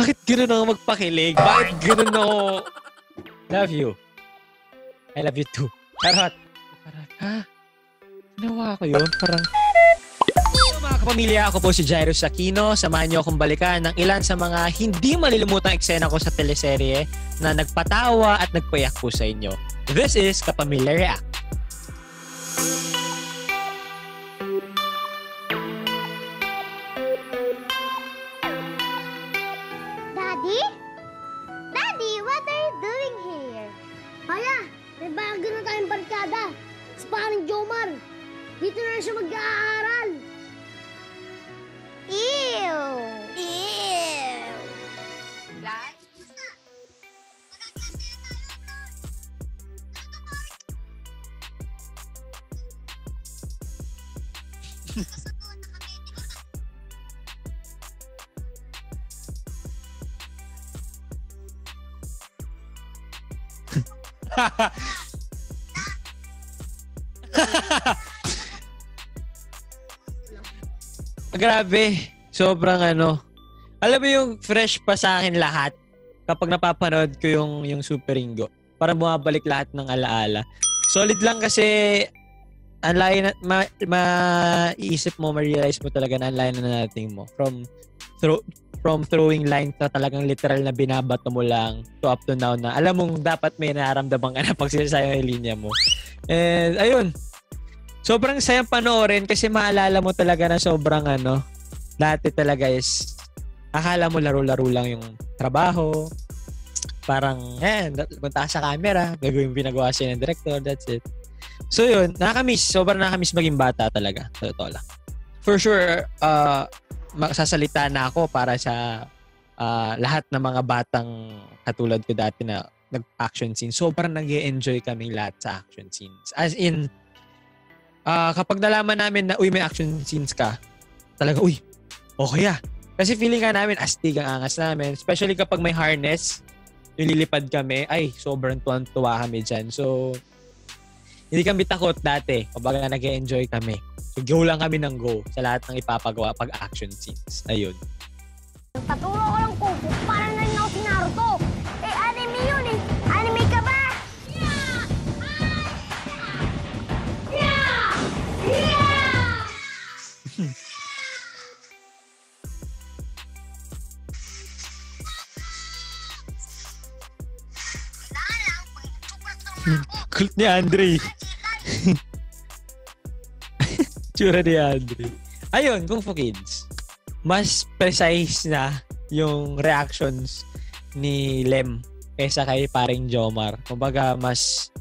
Bakit gano'n ako magpakilig? Bakit gano'n ako? Love you. I love you too. Charot. Parang, ha? Ginawa ko yun? Parang... Mga kapamilya, ako po si Jairus Aquino. Samahan niyo akong balikan ng ilan sa mga hindi malilimutang eksena ko sa teleserye na nagpatawa at nagpayak po sa inyo. This is Kapamilya React. Daddy? Daddy, what are you doing here? Hala, may bago na tayong barkada. Si Paring Jomar. Dito na siya mag-aaral. Ew! Ew! Grabe. Sobrang ano. Alam mo yung fresh pa sa akin lahat kapag napapanood ko yung Super Ringo. Parang bumabalik lahat ng alaala. Solid lang kasi ang layo na, maiisip mo, ma-realize mo talaga na ang layo na natin mo. From throwing lines na talagang literal na binabato mo lang to up to now na alam mong dapat may nararamdaman ka na pag sinasayo yung linya mo. And ayun. Sobrang sayang panoorin kasi maalala mo talaga na sobrang ano, dati talaga is akala mo laro-laro lang yung trabaho. Parang, punta ka sa camera, gagawin pinagawa siya ng director, that's it. So yun, nakakamiss. Sobrang nakakamiss maging bata talaga. Sa totoo lang. For sure, magsasalita na ako para sa lahat ng mga batang katulad ko dati na nag-action scenes. Sobrang nag-e-enjoy kaming lahat sa action scenes. As in, kapag nalaman namin na, may action scenes ka, talaga, okay ah. Kasi feeling ka namin, astig ang angas namin. Especially kapag may harness, yung lilipad kami, sobrang tuwan-tuwa kami dyan. So, hindi kami takot dati. Kumbaga, nag-e-enjoy kami. So, go lang kami ng go sa lahat ng ipapagawa pag action scenes. Ayun. Paturo ko lang po, parang na rin ako si Naruto. Anime yun eh. Anime ka ba? Kult ni Andre. Tsura ni Andre. Ayun, Kung Fu Kids. Mas precise na yung reactions ni Lem kaysa kay Paring Jomar. Kumbaga, mas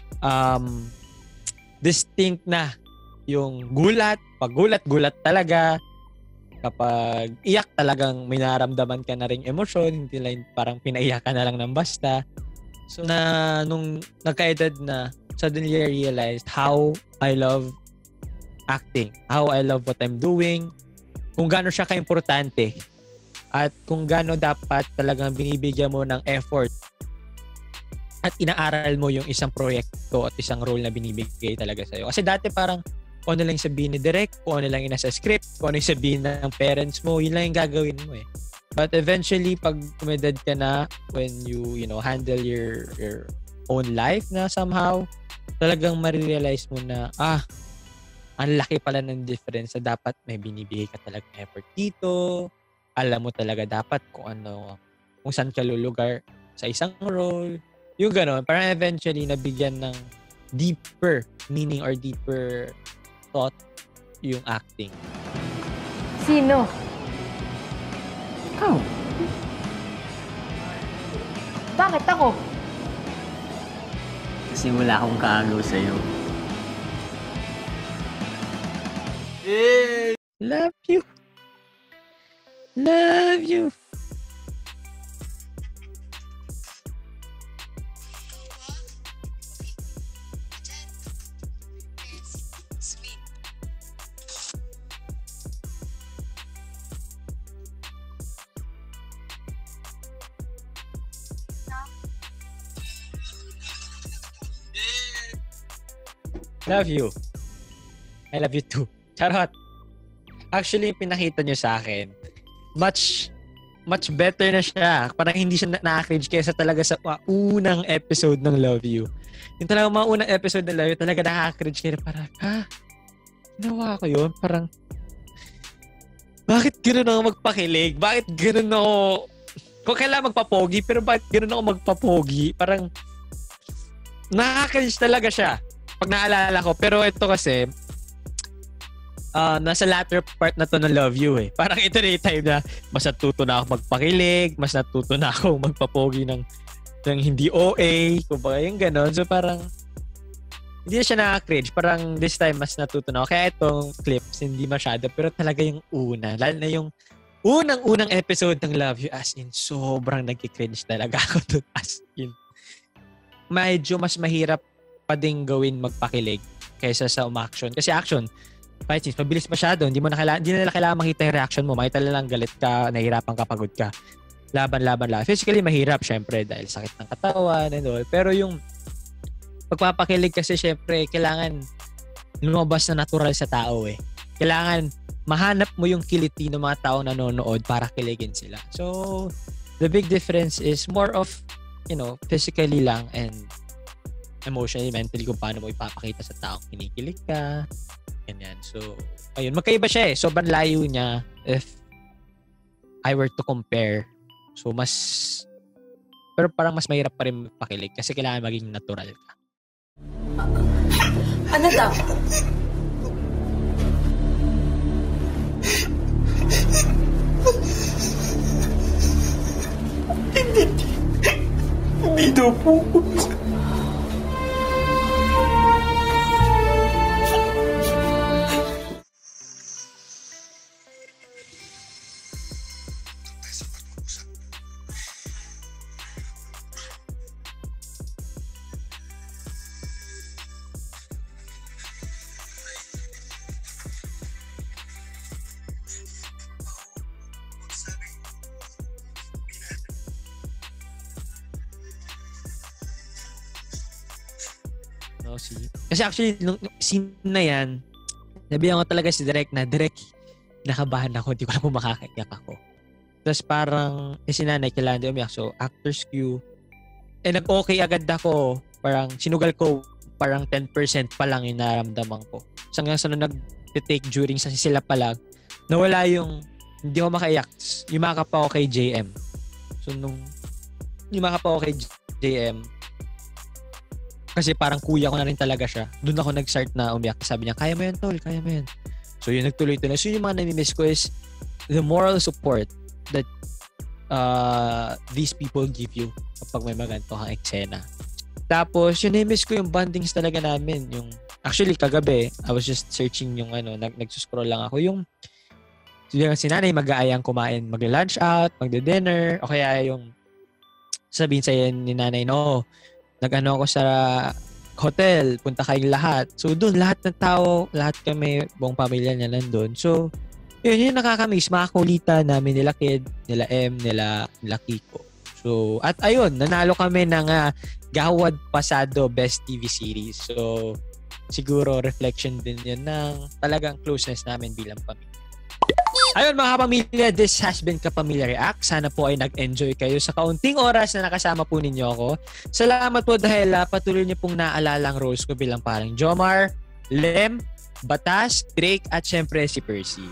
distinct na yung gulat. Pag gulat talaga. Kapag iyak talagang may nararamdaman ka na ring emosyon. Hindi lang parang pinaiyak ka na lang ng basta. So, nung nagka-edad na, suddenly I realized how I love acting. How I love what I'm doing. Kung gaano siya ka-importante. At kung gaano dapat talagang binibigyan mo ng effort. At inaaral mo yung isang proyekto at isang role na binibigay talaga sa'yo. Kasi dati parang kung ano lang sabihin ni Direk, kung ano lang yung nasa script, kung ano yung sabihin ng parents mo, yun lang yung gagawin mo eh. But eventually, pag umedad ka na, when you handle your own life na somehow, talagang marirealize mo na, ang laki pala ng difference na dapat may binibigay ka talaga effort dito. Alam mo talaga dapat kung saan ka lulugar sa isang role. Yung gano'n, parang eventually nabigyan ng deeper meaning or deeper thought yung acting. Sino? Ikaw. Bakit ako? Kasi wala akong kaagaw sa'yo. Love you. Love you. Love you. I love you too. Charot. Actually, pinakita nyo sa akin, much much better na siya. Parang hindi siya na-cringe kaysa talaga sa unang episode ng Love You. Yung talaga mga unang episode ng Love You, talaga nakaka-cringe kayo. Parang, ginawa ko yun? Parang, bakit gano'n ako magpakilig? Bakit gano'n ako, kung kailangan magpapogi, pero bakit gano'n ako magpapogi? Parang, nakaka-cringe talaga siya. Pag naalala ko. Pero ito kasi, nasa latter part na to ng Love You eh. Parang ito na yung time na mas natuto na ako magpakilig, mas natuto na ako magpapogi ng hindi OA, kumbaga yung gano'n. So parang, hindi na siya nakaka-cringe. Parang this time mas natuto na ako. Kaya itong clips, hindi masyado. Pero talaga yung una. Lalo na yung unang episode ng Love You, as in, sobrang nag-cringe talaga ako dun. As in, medyo mas mahirap pa din gawin magpakilig kaysa sa umaction. Kasi action, fight scenes, mabilis masyado. Hindi nila kailangan makita yung reaction mo. Makita lang galit ka, nahihirapan ka, pagod ka. Laban. Physically, mahirap, syempre, dahil sakit ng katawan and all. Pero yung pagpapakilig kasi, syempre, kailangan lumabas na natural sa tao eh. Kailangan mahanap mo yung kiliti ng mga tao nanonood para kiligin sila. So, the big difference is more of, physically lang and emotionally, mentally, kung paano mo ipapakita sa taong kinikilig ka. Ganyan. So, ayun. Magkaiba siya eh. Sobrang layo niya if I were to compare. So, pero parang mas mahirap pa rin pakilig kasi kailangan maging natural ka. Ano daw? Hindi daw po. Kasi actually, nung scene na yan, nabihan ko talaga si Direk, nakabahan ako, hindi ko alam kung makakaiyak ako. Tapos parang, si nanay kailangan din umiyak. So, actor's cue. Nag-okay agad ako. Parang, sinugal ko, parang 10% pa lang yung naramdaman ko. So, hanggang sa nung nag-take during sa sila pa lang, nawala yung, hindi ako makaiyak. Yumakap ako kay JM. So, nung yumakap ako kay JM, kasi parang kuya ko na rin talaga siya. Doon ako nag-start na umiyak. Sabi niya, kaya mo yan, tol, kaya mo yan. So yun, nagtuloy-tuloy. So yung mga nami-miss ko is the moral support that these people give you kapag may maganto kang eksena. Tapos, yun, nami-miss ko yung bondings talaga namin. Yung, actually, kagabi, I was just searching yung nagsuscroll lang ako. Yung si nanay mag-aayang kumain, mag-lunch out, magde-dinner, o kaya yung sabihin sa'yo ni nanay, no, ako sa hotel, punta kayong lahat. So, doon, lahat ng tao, lahat kami, buong pamilya niya nandun. So, yun nakakamiss. Makakulitan namin nila Kid, nila M, nila Kiko. So, at ayun, nanalo kami ng Gawad Pasado Best TV Series. So, siguro reflection din yun ng talagang closeness namin bilang pamilya. Ayun mga kapamilya, this has been Kapamilya React. Sana po ay nag-enjoy kayo sa kaunting oras na nakasama po ninyo ako. Salamat po dahil patuloy niyo pong naaalala ang roles ko bilang parang Jomar, Lem, Batas, Drake at syempre si Percy.